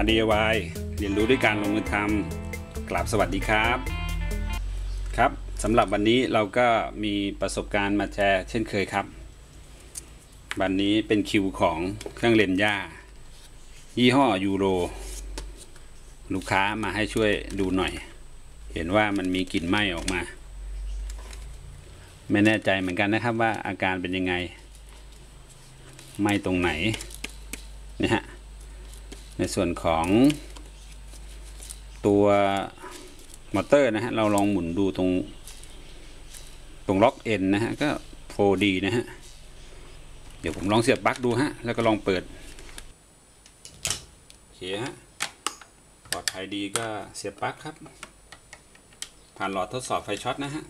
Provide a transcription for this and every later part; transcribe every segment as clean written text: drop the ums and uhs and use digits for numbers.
DIY เรียนรู้ด้วยการลงมือทำกราบสวัสดีครับครับสำหรับวันนี้เราก็มีประสบการณ์มาแชร์เช่นเคยครับวันนี้เป็นคิวของเครื่องเล็มหญ้ายี่ห้อยูโรลูกค้ามาให้ช่วยดูหน่อยเห็นว่ามันมีกลิ่นไหม้ออกมาไม่แน่ใจเหมือนกันนะครับว่าอาการเป็นยังไงไหม้ตรงไหนนะฮะในส่วนของตัวมอเตอร์นะฮะเราลองหมุนดูตรงล็อกเอ็นนะฮะก็โฟดีนะฮะเดี๋ยวผมลองเสียบปลั๊กดูฮะแล้วก็ลองเปิดโอเคฮะปลอดภัยดีก็เสียบปลั๊กครับผ่านหลอดทดสอบไฟช็อตนะฮะ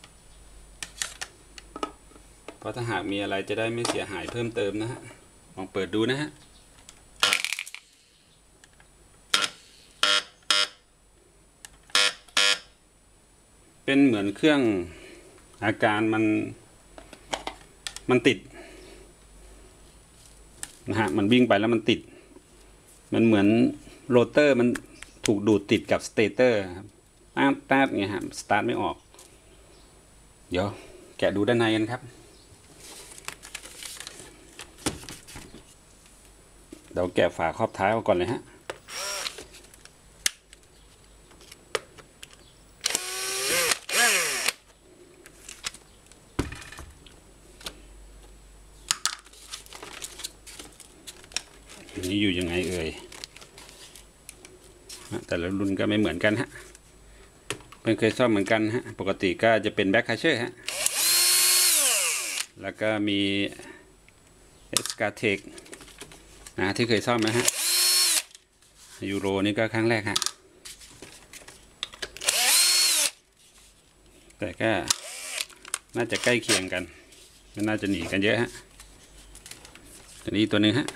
เพราะถ้าหากมีอะไรจะได้ไม่เสียหายเพิ่มเติมนะฮะลองเปิดดูนะฮะเป็นเหมือนเครื่องอาการมันติดนะฮะมันวิ่งไปแล้วมันติดมันเหมือนโรเตอร์มันถูกดูดติดกับสเตเตอร์ครับแป๊บเงี้ยฮะสตาร์ทไม่ออกเดี๋ยวแกะดูด้านในกันครับเดี๋ยวแกะฝาครอบท้ายออกก่อนเลยฮะนี่อยู่ยังไงเอ่ยแต่ละรุ่นก็ไม่เหมือนกันฮะเพิ่งเคยซ่อมเหมือนกันฮะปกติก็จะเป็นแบ็คคัชเชอร์ฮะแล้วก็มีเอสกาเทคที่เคยซ่อมนะฮะยูโรนี่ก็ครั้งแรกฮะแต่ก็น่าจะใกล้เคียงกันไม่น่าจะหนีกันเยอะฮะตัวนี้ตัวหนึ่งฮะ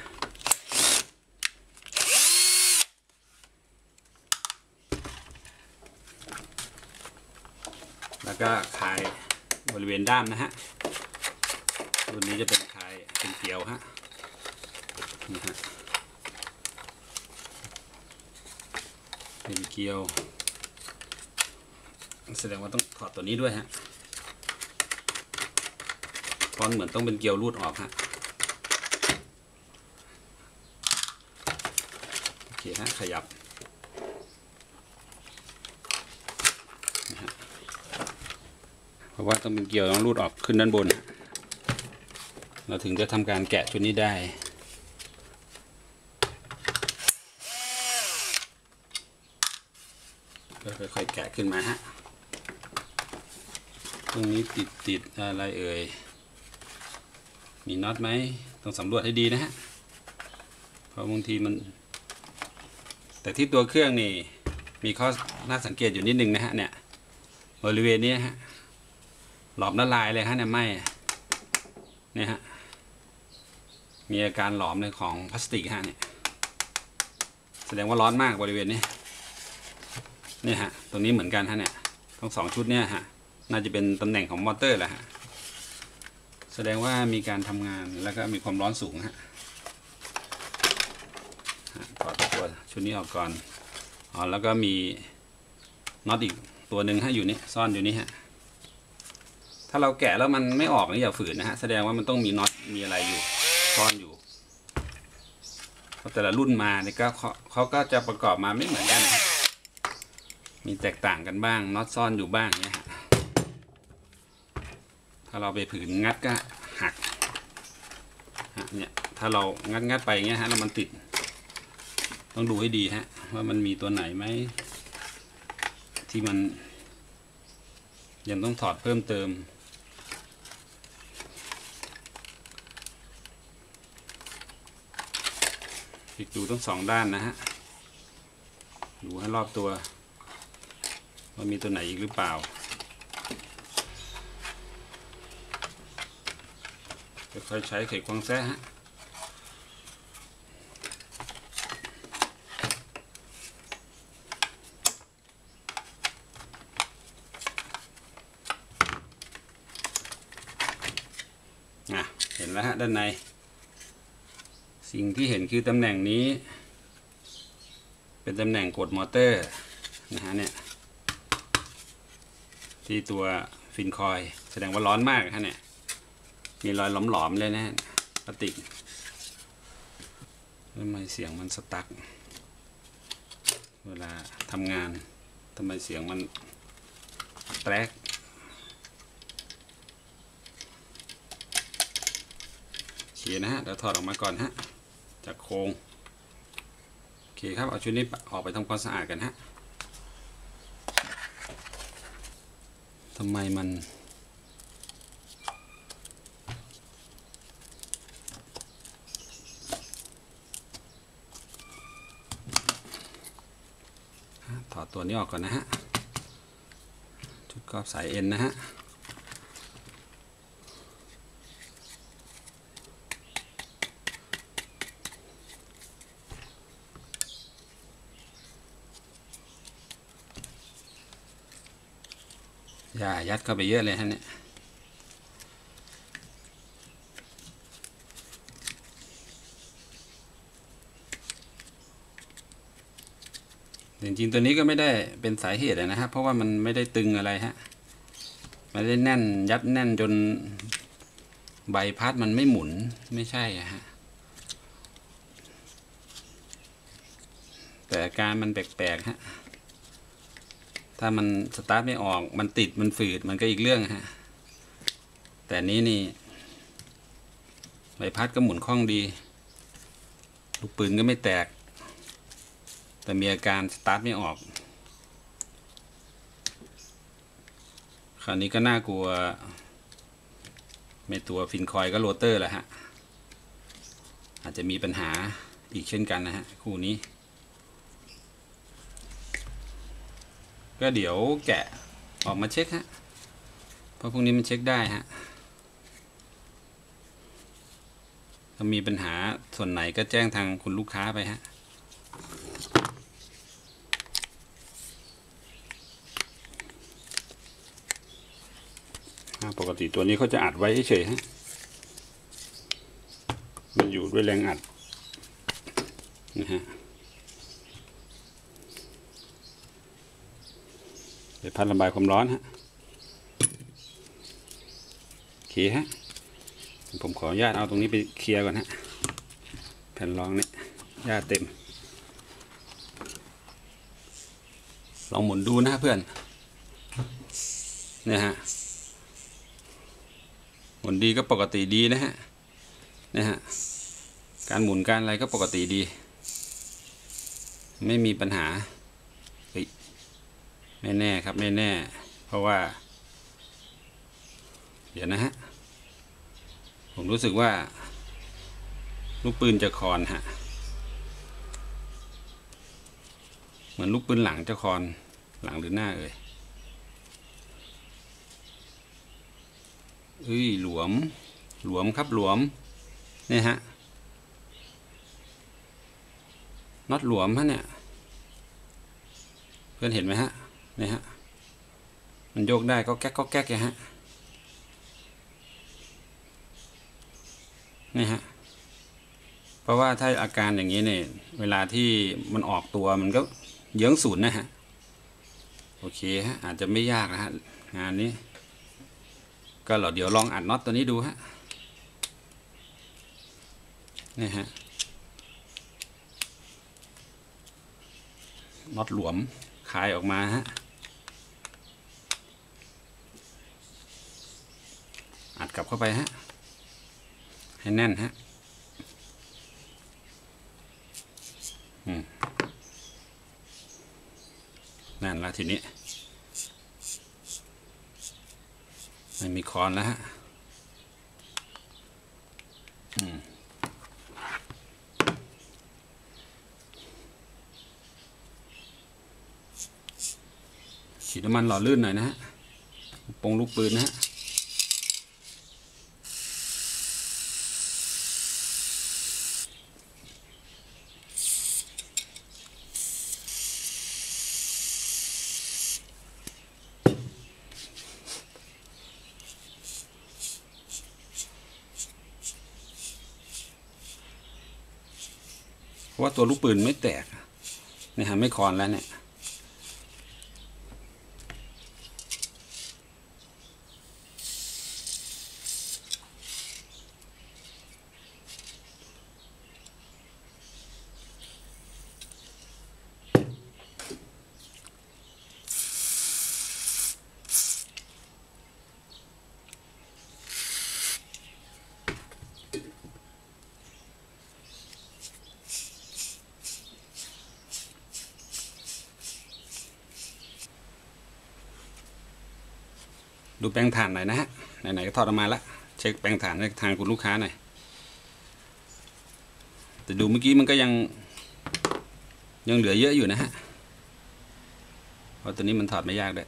แล้วก็คลายบริเวณด้ามนะฮะรุ่นนี้จะเป็นคลายเป็นเกลียวฮะนี่ฮะเป็นเกลียวแสดงว่าต้องถอดตัวนี้ด้วยฮะเพราะเหมือนต้องเป็นเกลียวรูดออกฮะโอเคฮะขยับเพราะว่าต้องเป็นเกลียวต้องรูดออกขึ้นด้านบนเราถึงจะทำการแกะชุดนี้ได้ก็ค่อยๆแกะขึ้นมาฮะตรงนี้ติดอะไรเอ่ยมีน็อตไหมต้องสำรวจให้ดีนะฮะเพราะบางทีมันแต่ที่ตัวเครื่องนี่มีข้อน่าสังเกตอยู่นิดนึงนะฮะเนี่ยบริเวณนี้ฮะหลอมละลายเลยฮะเนี่ยไหม้เนี่ยฮะมีอาการหลอมในของพลาสติกฮะเนี่ยแสดงว่าร้อนมากบริเวณนี้เนี่ยฮะตรงนี้เหมือนกันฮะเนี่ยทั้งสองชุดเนี่ยฮะน่าจะเป็นตำแหน่งของมอเตอร์แหละฮะแสดงว่ามีการทำงานแล้วก็มีความร้อนสูงฮะถอดตัวชุดนี้ออกก่อนแล้วก็มีน็อตอีกตัวหนึ่งฮะอยู่นี่ซ่อนอยู่นี่ฮะถ้าเราแกะแล้วมันไม่ออกนี่อย่าฝืนนะฮะแสดงว่ามันต้องมีน็อตมีอะไรอยู่ซ่อนอยู่เพราะแต่ละรุ่นมาเนี่ยก็เขาก็จะประกอบมาไม่เหมือนกันนะมีแตกต่างกันบ้างน็อตซ่อนอยู่บ้างเนี่ยฮะถ้าเราไปฝืนงัดก็หักเนี่ยถ้าเรางัดไปอย่างเงี้ยฮะแล้วมันติดต้องดูให้ดีฮะว่ามันมีตัวไหนไหมที่มันยังต้องถอดเพิ่มเติมพลิกดูทั้งสองด้านนะฮะดูให้รอบตัวว่ามีตัวไหนอีกหรือเปล่าค่อยๆใช้ไขควงแซะฮะเห็นแล้วฮะด้านในสิ่งที่เห็นคือตำแหน่งนี้เป็นตำแหน่งกดมอเตอร์นะฮะเนี่ยที่ตัวฟินคอยแสดงว่าร้อนมากฮะเนี่ยมีรอยหลอมๆเลยนะพลาสติกทำไมเสียงมันสตั๊กเวลาทำงานทำไมเสียงมันแตรกเขียนะฮะเดี๋ยวถอดออกมาก่อนฮะจากโครงโอเคครับเอาชุดนี้ออกไปทำความสะอาดกันฮะทำไมมันถอดตัวนี้ออกก่อนนะฮะชุดกรอบสายเอ็นนะฮะอย่ายัดเข้าไปเยอะเลยฮะเนี่ยจริงๆตัวนี้ก็ไม่ได้เป็นสาเหตุนะฮะเพราะว่ามันไม่ได้ตึงอะไรฮะไม่ได้แน่นยัดแน่นจนใบพัดมันไม่หมุนไม่ใช่ฮะแต่อาการมันแปลกๆฮะถ้ามันสตาร์ทไม่ออกมันติดมันฝืดมันก็อีกเรื่องฮะแต่นี้นี่ใบพัดก็หมุนคล่องดีลูกปืนก็ไม่แตกแต่มีอาการสตาร์ทไม่ออกคราวนี้ก็น่ากลัวไม่ตัวฟินคอยก็โรเตอร์แหละฮะอาจจะมีปัญหาอีกเช่นกันนะฮะคู่นี้ก็เดี๋ยวแกะออกมาเช็คฮะเพราะพวกนี้มันเช็คได้ฮะถ้ามีปัญหาส่วนไหนก็แจ้งทางคุณลูกค้าไปฮะปกติตัวนี้เขาจะอัดไว้เฉยฮะมันอยู่ด้วยแรงอัดนะฮะไปพัดระบายความร้อนฮะโอเคฮะผมขออนุญาตเอาตรงนี้ไปเคลียร์ก่อนฮะแผ่นรองเนี่ยหญ้าเต็มลองหมุนดูนะเพื่อนเนี่ยฮะหมุนดีก็ปกติดีนะฮะการหมุนการอะไรก็ปกติดีไม่มีปัญหาไม่แน่ครับไม่แน่เพราะว่าเดี๋ยวนะฮะผมรู้สึกว่าลูกปืนจะคอนฮะเหมือนลูกปืนหลังจะคอนหลังหรือหน้าเอ่ยหลวมครับหลวมนี่ฮะน็อตหลวมฮะเนี่ยเพื่อนเห็นไหมฮะนี่ฮะมันโยกได้ก็แก๊กฮะนี่ฮะเพราะว่าถ้าอาการอย่างนี้เนี่ยเวลาที่มันออกตัวมันก็เยื้องศูนย์นะฮะโอเคฮะอาจจะไม่ยากนะฮะงานนี้ก็เดี๋ยวลองอัดน็อตตัวนี้ดูฮะนี่ฮะน็อตหลวมคลายออกมาฮะอัดกลับเข้าไปฮะให้แน่นฮะแน่นแล้วทีนี้ไม่มีคอนแล้วฮะฉีดน้ำมันหล่อลื่นหน่อยนะฮะปงลูกปืนนะฮะเพราะว่าตัวลูกปืนไม่แตกนี่ฮะไม่คอนแล้วเนี่ยดูแปลงถ่านหน่อยนะฮะไหนๆก็ทอดออกมาแล้วเช็คแปลงถ่านให้ทางคุณลูกค้าหน่อยแต่ดูเมื่อกี้มันก็ยังเหลือเยอะอยู่นะฮะเพราะตัวนี้มันถอดไม่ยากด้วย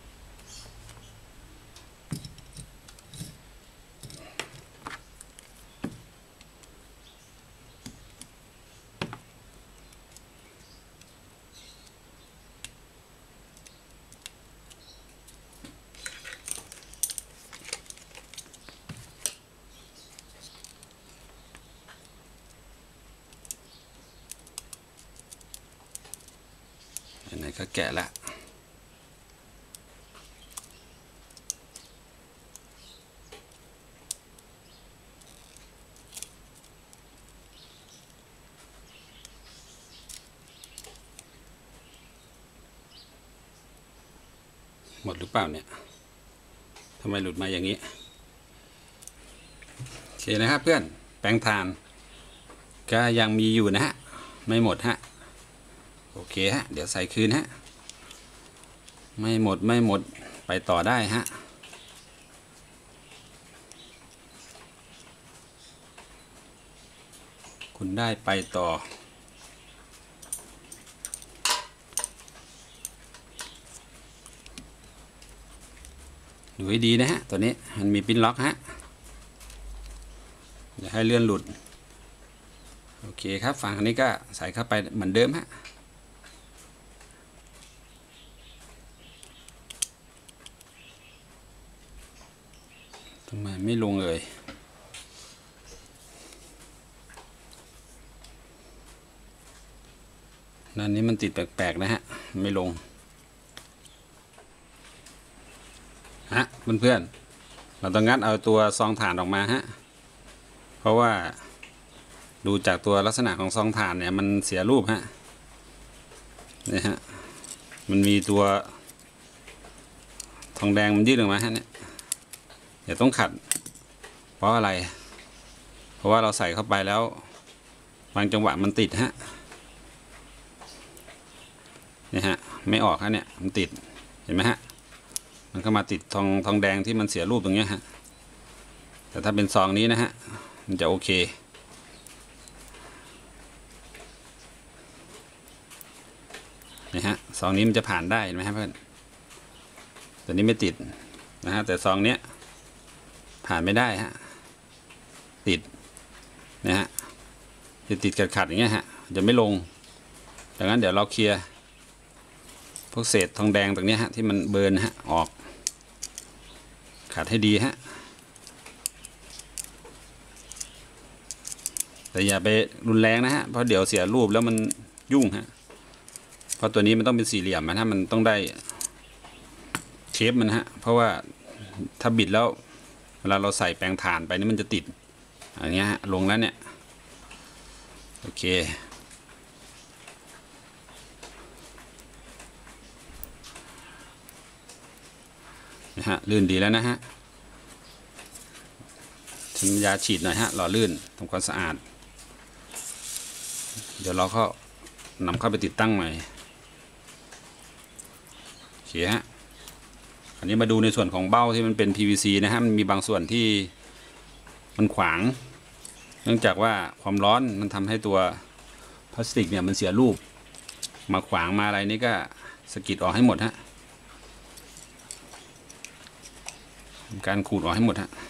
ไหนๆก็แกะละหมดหรือเปล่าเนี่ยทำไมหลุดมาอย่างนี้โอเคนะครับเพื่อนแปลงถ่านก็ยังมีอยู่นะฮะไม่หมดฮะโอเคฮะเดี๋ยวใส่คืนฮะไม่หมดไปต่อได้ฮะคุณได้ไปต่อดูให้ดีนะฮะตัวนี้มันมีปิ้นล็อกฮะอย่าให้เลื่อนหลุดโอเคครับฝั่งนี้ก็ใส่เข้าไปเหมือนเดิมฮะทำไมไม่ลงเลยด้านนี้มันติดแปลกๆนะฮะไม่ลงฮะเพื่อนๆเราต้องงัดเอาตัวซองถ่านออกมาฮะเพราะว่าดูจากตัวลักษณะของซองถ่านเนี่ยมันเสียรูปฮะนี่ฮะมันมีตัวทองแดงมันยื่นออกมาฮะเนี่ยเดี๋ยวต้องขัดเพราะอะไรเพราะว่าเราใส่เข้าไปแล้วบางจังหวะมันติดฮะนี่ฮะไม่ออกฮะเนี่ยมันติดเห็นไหมฮะมันก็มาติดทองแดงที่มันเสียรูปตรงนี้ฮะแต่ถ้าเป็นซองนี้นะฮะมันจะโอเคนี่ฮะซองนี้มันจะผ่านได้เห็นไหมครับเพื่อนแต่นี้ไม่ติดนะฮะแต่ซองเนี้ยผ่านไม่ได้ฮะติดนะฮะจะติดขัดอย่างเงี้ยฮะจะไม่ลงดังนั้นเดี๋ยวเราเคลียร์พวกเศษทองแดงตรงนี้ฮะที่มันเบิร์นฮะออกขัดให้ดีฮะแต่อย่าไปรุนแรงนะฮะเพราะเดี๋ยวเสียรูปแล้วมันยุ่งฮะเพราะตัวนี้มันต้องเป็นสี่เหลี่ยมนะมันต้องได้เชฟมันฮะเพราะว่าถ้าบิดแล้วเวลาเราใส่แปรงถ่านไปนี่มันจะติดอย่างเงี้ยฮะลงแล้วเนี่ยโอเคนะฮะลื่นดีแล้วนะฮะใช้ยาฉีดหน่อยฮะหล่อลื่นทำความสะอาดเดี๋ยวเราก็นำเข้าไปติดตั้งใหม่โอเคฮะอันนี้มาดูในส่วนของเบ้าที่มันเป็น PVC นะฮะมันมีบางส่วนที่มันขวางเนื่องจากว่าความร้อนมันทำให้ตัวพลาสติกเนี่ยมันเสียรูปมาขวางมาอะไรนี่ก็สกิดออกให้หมดฮะการขูดออกให้หมดฮะ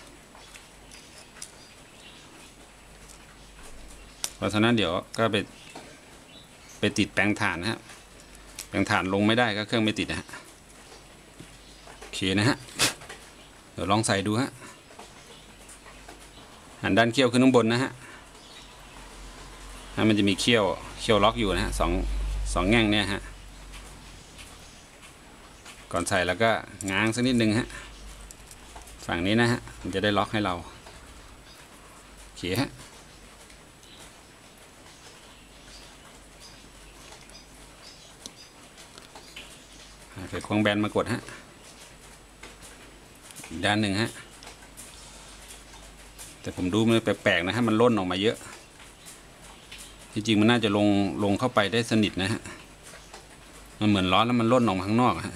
เพราะฉะนั้นเดี๋ยวก็ไปติดแปรงถ่านนะฮะแปรงถ่านลงไม่ได้ก็เครื่องไม่ติดนะฮะโอเคนะฮะเดี๋ยวลองใส่ดูฮะหันด้านเขี้ยวขึ้นข้างบนนะฮะมันจะมีเขี้ยวล็อกอยู่นะฮะ 2 แง่งเนี่ยฮะก่อนใส่แล้วก็ง้างสักนิดนึงฮะฝั่งนี้นะฮะมันจะได้ล็อกให้เราโอเคฮะเกิดควงแบนมากดฮะอีกด้านหนึ่งฮะแต่ผมดูมันแปลกๆนะฮะมันล่นออกมาเยอะที่จริงมันน่าจะลงเข้าไปได้สนิทนะฮะมันเหมือนร้อนแล้วมันล่นออกมาข้างนอกฮะ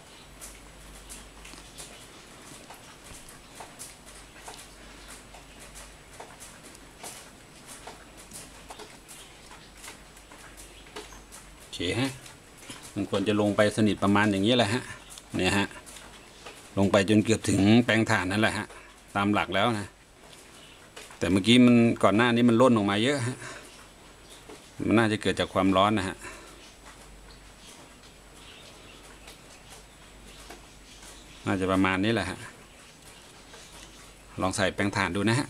โอเคฮะมันควรจะลงไปสนิทประมาณอย่างนี้แหละฮะเนี่ยฮะลงไปจนเกือบถึงแปลงถ่านนั่นแหละฮะตามหลักแล้วนะแต่เมื่อกี้มันก่อนหน้านี้มันล่นออกมาเยอะฮะมันน่าจะเกิดจากความร้อนนะฮะน่าจะประมาณนี้แหละฮะลองใส่แปลงถ่านดูนะฮะ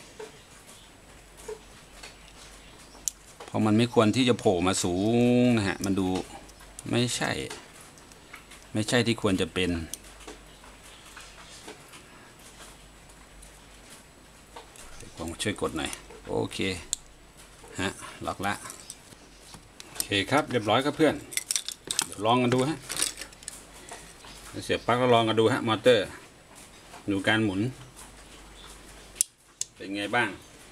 เพราะมันไม่ควรที่จะโผล่มาสูงนะฮะมันดูไม่ใช่ที่ควรจะเป็นผมช่วยกดหน่อยโอเคฮะล็อกละโอเคครับเรียบร้อยครับเพื่อนเดี๋ยวลองกันดูฮะเสียบปลั๊กแล้วลองกันดูฮะมอเตอร์ดูการหมุนเป็นไงบ้าง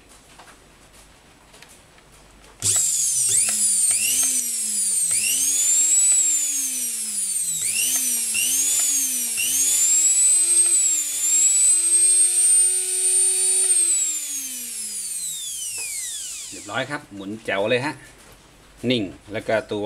เรียบร้อยครับหมุนแจ๋วเลยฮะนิ่งแล้วก็ตัว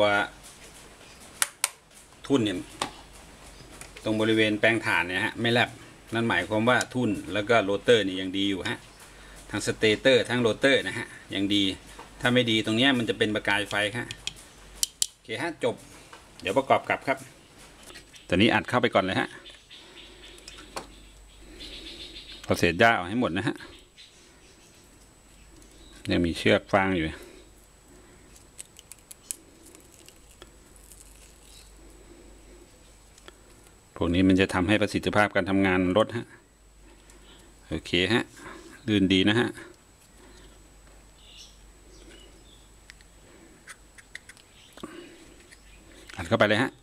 ทุ่นเนี่ยตรงบริเวณแปลงถ่านเนี่ยฮะไม่แลบนั่นหมายความว่าทุ่นแล้วก็โรเตอร์นี่ยังดีอยู่ฮะทั้งสเตเตอร์ทั้งโรเตอร์นะฮะยังดีถ้าไม่ดีตรงนี้มันจะเป็นประกายไฟครับโอเคฮะจบเดี๋ยวประกอบกลับครับตอนนี้อัดเข้าไปก่อนเลยฮะเอาเศษหญ้าออกให้หมดนะฮะยังมีเชือกฟางอยู่พวกนี้มันจะทำให้ประสิทธิภาพการทำงานลดฮะโอเคฮะลื่นดีนะฮะอัดเข้าไปเลยฮะ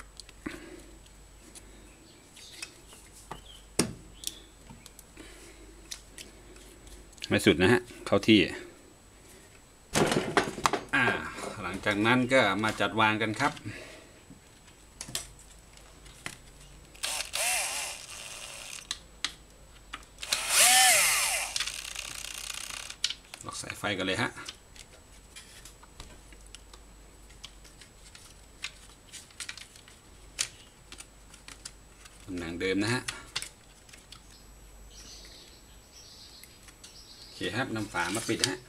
ไม่สุดนะฮะเข้าที่หลังจากนั้นก็มาจัดวางกันครับล็อกสายไฟกันเลยฮะตำแหน่งเดิมนะฮะโอเคครับนำฝามาปิดฮะ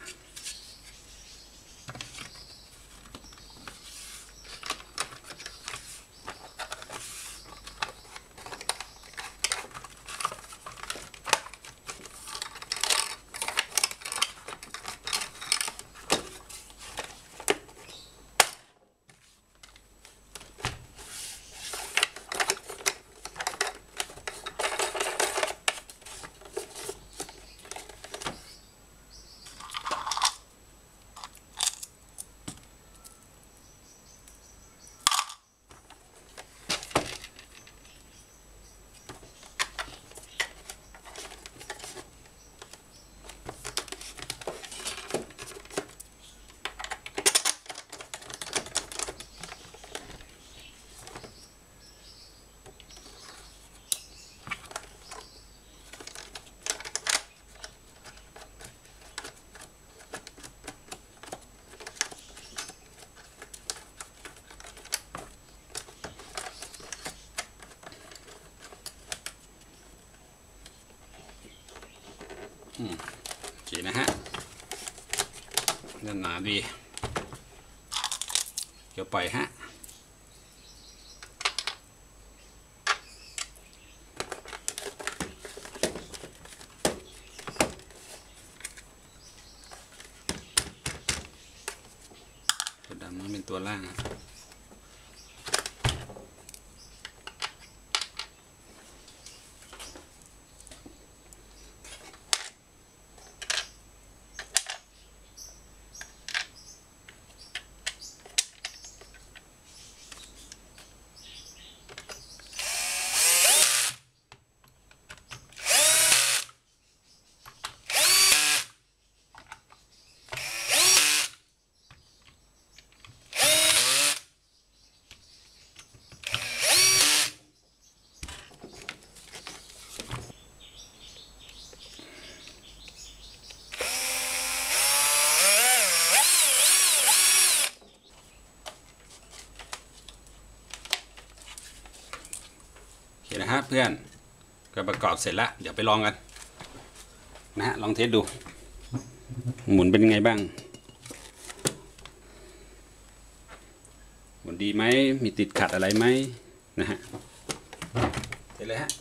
โอเคนะฮะแน่นหนาดีเดี๋ยวปล่อยฮะตัวดำนั้นเป็นตัวล่างเพื่อนก็ประกอบเสร็จแล้วเดี๋ยวไปลองกันนะฮะลองเทสดูหมุนเป็นไงบ้างหมุนดีไหมมีติดขัดอะไรไหมนะฮะเสร็จเลยฮะ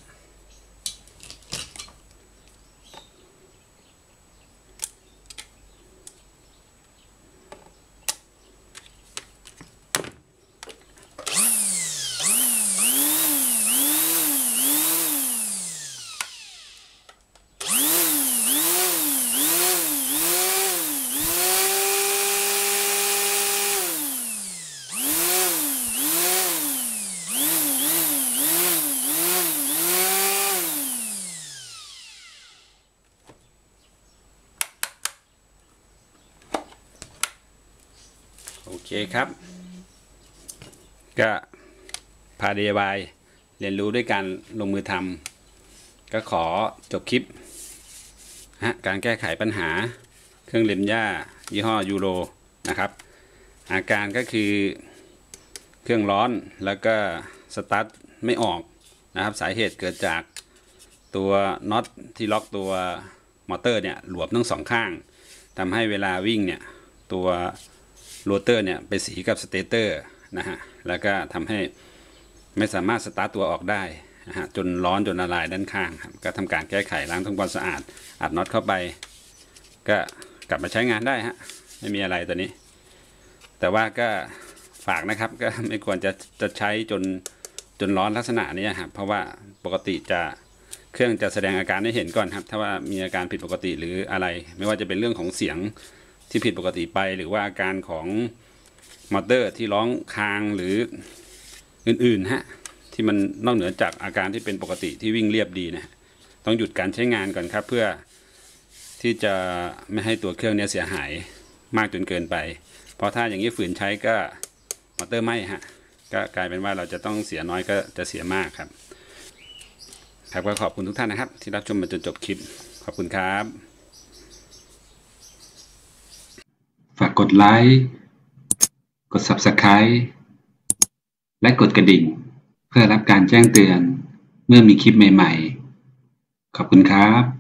โอเคครับก็พา DIY เรียนรู้ด้วยการลงมือทำก็ขอจบคลิปการแก้ไขปัญหาเครื่องเล็มหญ้ายี่ห้อยูโรนะครับอาการก็คือเครื่องร้อนแล้วก็สตาร์ทไม่ออกนะครับสาเหตุเกิดจากตัวน็อตที่ล็อกตัวมอเตอร์เนี่ยหลวมทั้งสองข้างทำให้เวลาวิ่งเนี่ยตัวโรเตอร์เนี่ยไปสีกับสเตเตอร์นะฮะแล้วก็ทำให้ไม่สามารถสตาร์ทตัวออกได้นะฮะจนร้อนจนละลายด้านข้างครับก็ทำการแก้ไขล้างทำความสะอาดอัดน็อตเข้าไปก็กลับมาใช้งานได้ฮะไม่มีอะไรตัวนี้แต่ว่าก็ฝากนะครับก็ไม่ควรจะใช้จนร้อนลักษณะนี้ครับเพราะว่าปกติจะเครื่องจะแสดงอาการให้เห็นก่อนครับถ้าว่ามีอาการผิดปกติหรืออะไรไม่ว่าจะเป็นเรื่องของเสียงที่ผิดปกติไปหรือว่าอาการของมอเตอร์ที่ร้องค้างหรืออื่นๆฮะที่มันนอกเหนือจากอาการที่เป็นปกติที่วิ่งเรียบดีนะต้องหยุดการใช้งานก่อนครับเพื่อที่จะไม่ให้ตัวเครื่องนี้เสียหายมากจนเกินไปเพราะถ้าอย่างนี้ฝืนใช้ก็มอเตอร์ไหม้ฮะก็กลายเป็นว่าเราจะต้องเสียน้อยก็จะเสียมากครับก็ขอบคุณทุกท่านนะครับที่รับชมมาจนจบคลิปขอบคุณครับฝากกดไลค์กด Subscribe และกดกระดิ่งเพื่อรับการแจ้งเตือนเมื่อมีคลิปใหม่ๆขอบคุณครับ